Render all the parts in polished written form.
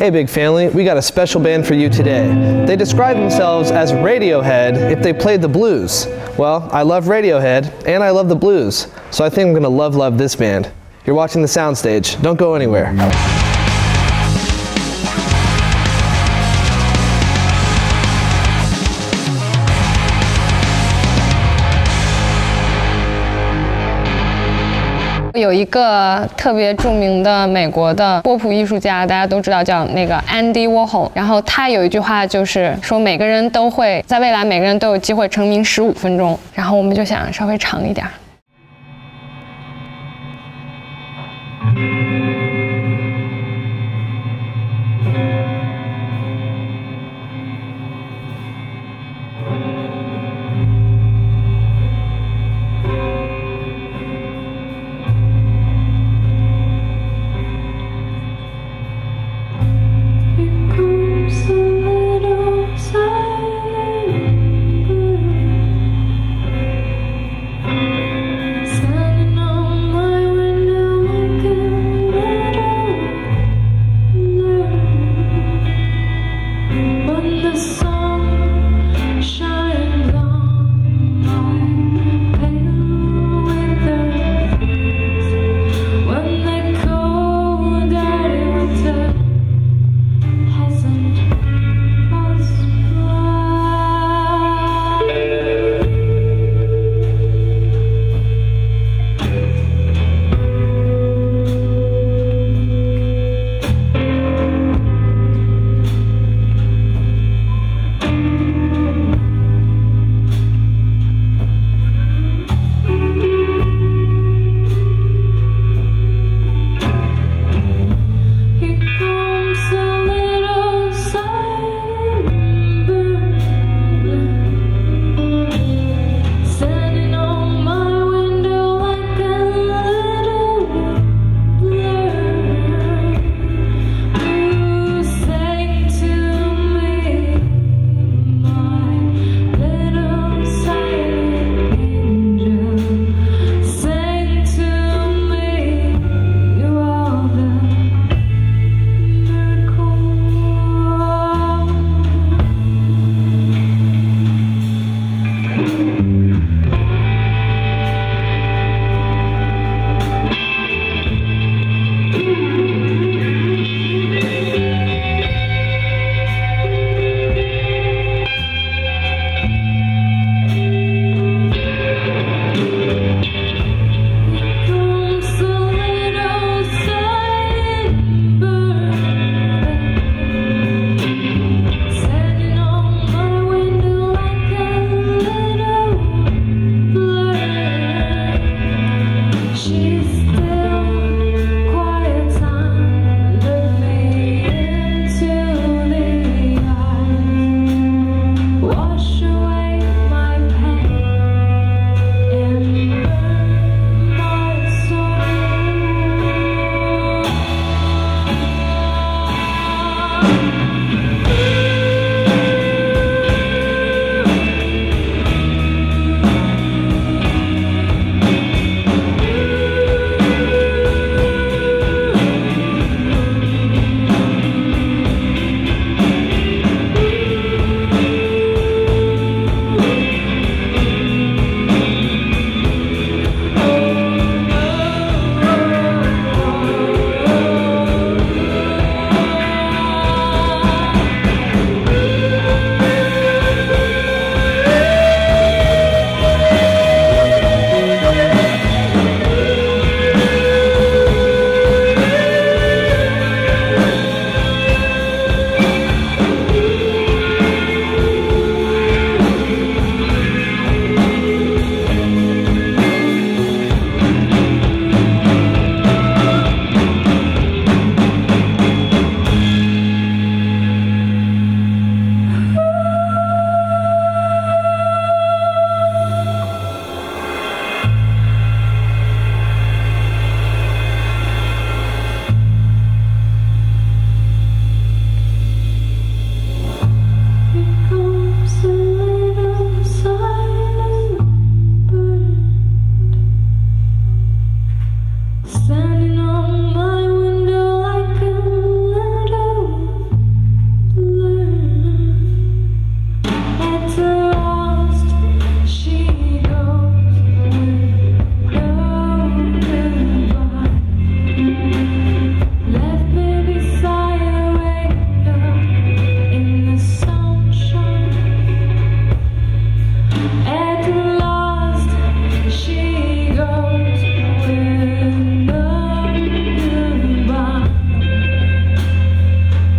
Hey big family, we got a special band for you today. They describe themselves as Radiohead if they played the blues. Well, I love Radiohead and I love the blues, so I think I'm gonna love this band. You're watching the soundstage, don't go anywhere. 有一个特别著名的美国的波普艺术家，大家都知道叫那个 Andy Warhol， 然后他有一句话就是说每个人都会在未来每个人都有机会成名15分钟，然后我们就想稍微长一点。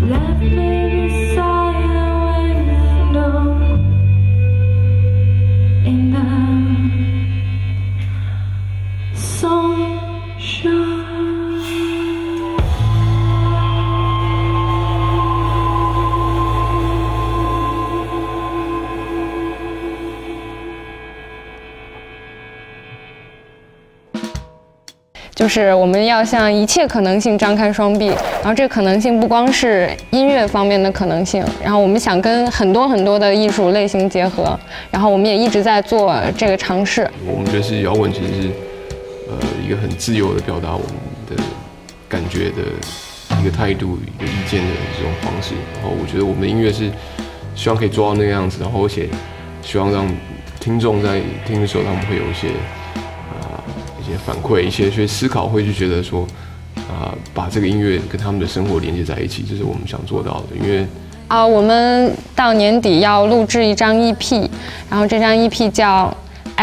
就是我们要向一切可能性张开双臂，然后这个可能性不光是音乐方面的可能性，然后我们想跟很多的艺术类型结合，然后我们也一直在做这个尝试。 我们觉得是摇滚其实是一个很自由的表达我们的感觉的一个态度、一个意见的这种方式。然后我觉得我们的音乐是希望可以做到那个样子，然后而且希望让听众在听的时候他们会有一些反馈，一些思考，会去觉得说，把这个音乐跟他们的生活连接在一起，这是我们想做到的。因为我们到年底要录制一张 EP， 然后这张 EP 叫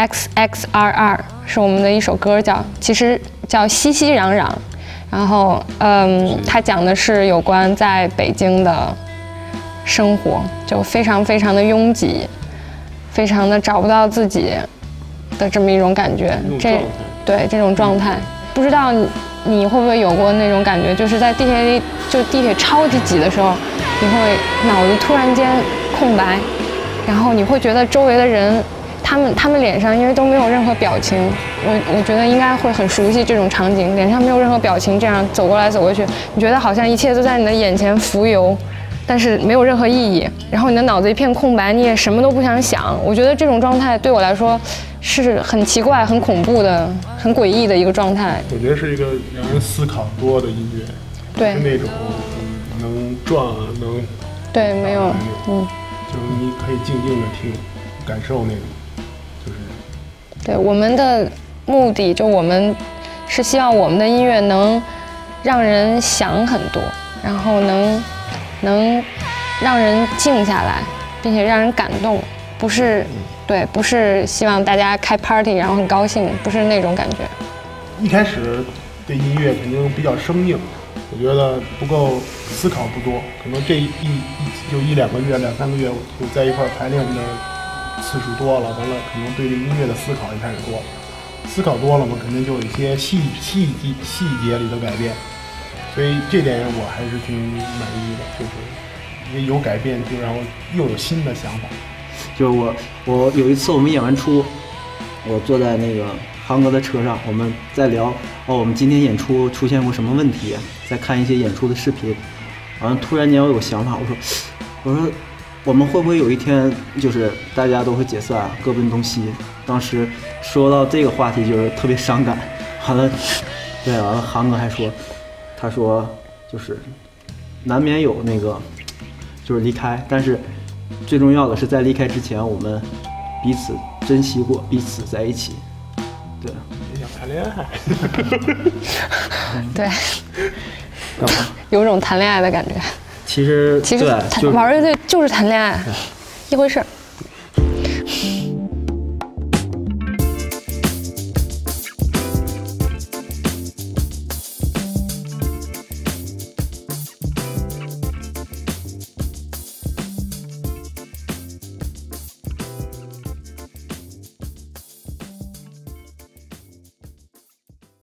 XXRR， 是我们的一首歌，其实叫熙熙攘攘。然后它讲的是有关在北京的生活，就非常的拥挤，非常的找不到自己的这么一种感觉。对这种状态，不知道你会不会有过那种感觉，就是在地铁里，就地铁超级挤的时候，你会脑子突然间空白，然后你会觉得周围的人，他们脸上因为都没有任何表情，我觉得应该会很熟悉这种场景，脸上没有任何表情，这样走过来走过去，你觉得好像一切都在你的眼前浮游，但是没有任何意义，然后你的脑子一片空白，你也什么都不想想。我觉得这种状态对我来说是很奇怪、很恐怖的、很诡异的一个状态。 我觉得是一个让人思考多的音乐， 对， 是那种能转能， 对，没有， 就是你可以静静的听，感受那种，就是。 对，我们的目的就我们是希望我们的音乐能让人想很多，然后能让人静下来，并且让人感动，不是希望大家开 party 然后很高兴，不是那种感觉。 一开始对音乐肯定比较生硬，我觉得不够思考不多，可能这一两个月、2、3个月就在一块排练的次数多了，完了可能对这音乐的思考也开始多了，思考多了嘛，肯定就有一些细节里的改变。所以这点我还是挺满意的，就是因为有改变，就让我又有新的想法。 就是我有一次我们演完出，我坐在那个航哥的车上，我们在聊我们今天演出出现过什么问题，在看一些演出的视频，然后突然间我有个想法，我说我们会不会有一天就是大家都会解散，各奔东西。当时说到这个话题就是特别伤感，完了，对，完了航哥还说。他说，就是难免有那个，就是离开，但是最重要的是在离开之前，我们彼此珍惜过，彼此在一起。对， 也想谈恋爱。 对，有种谈恋爱的感觉。 其实玩乐队就是谈恋爱，一回事儿。